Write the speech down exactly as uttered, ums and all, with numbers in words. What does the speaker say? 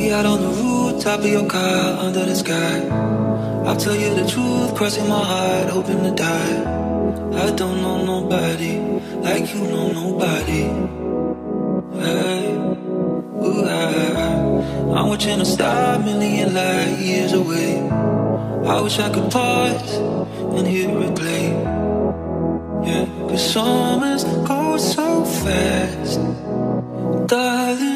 out on the rooftop of your car, under the sky. I'll tell you the truth, crossing my heart, hoping to die. I don't know nobody like you know nobody. Hey, ooh, I, I'm watching a star a million light years away. I wish I could pause and hear it play. Yeah, cause summers go so fast, darling.